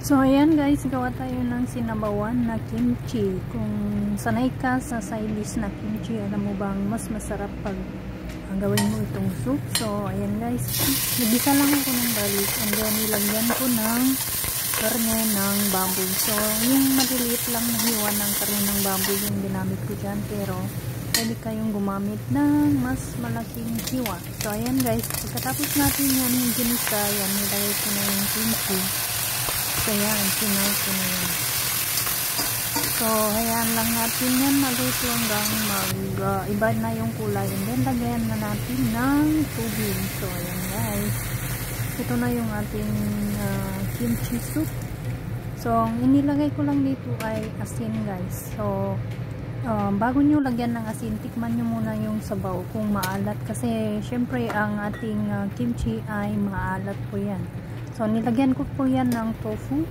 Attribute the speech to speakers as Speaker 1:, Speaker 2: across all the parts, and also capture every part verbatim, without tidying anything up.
Speaker 1: So ayan guys, gawa tayo ng sinabawan na kimchi. Kung sanay ka sa sidelis na kimchi, alam mo bang mas masarap pag uh, gawin mo itong soup. So ayan guys, nagisa lang ako ng garlic and then nilagyan ko ng karne ng bamboo. So yung maliliit lang na hiwa ng karne ng bamboo yung ginamit ko dyan, pero pwede kayong gumamit ng mas malaking hiwa. So ayan guys, pagkatapos natin yan yung ginisa, yan nilagay ko na yung kimchi. So yan, sinay ko na yan. So hayaan lang natin yan maluto hanggang mag uh, iba na yung kulay, and then lagyan na natin ng tubig. So ayan guys, ito na yung ating uh, kimchi soup. So ang inilagay ko lang dito ay asin guys. So uh, bago nyo lagyan ng asin, tikman nyo muna yung sabaw kung maalat, kasi syempre ang ating uh, kimchi ay maalat po yan. So nilagyan ko po yan ng tofu.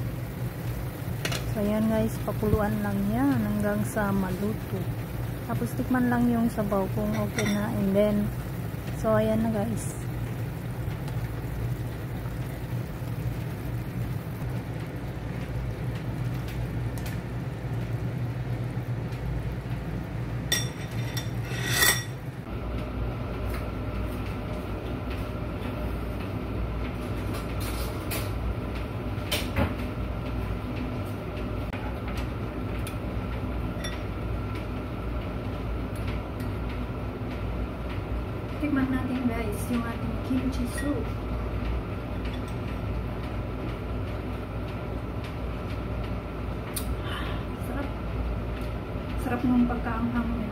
Speaker 1: So ayan guys, pakuluan lang yan hanggang sa maluto. Tapos tikman lang yung sabaw kung okay na, and then so ayan na guys. Tikman natin guys yung ating kimchi soup. Sarap. Sarap ng pagkaanghang niya.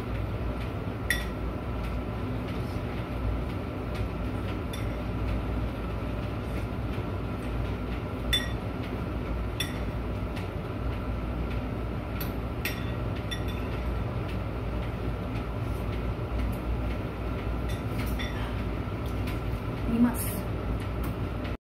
Speaker 1: Limas.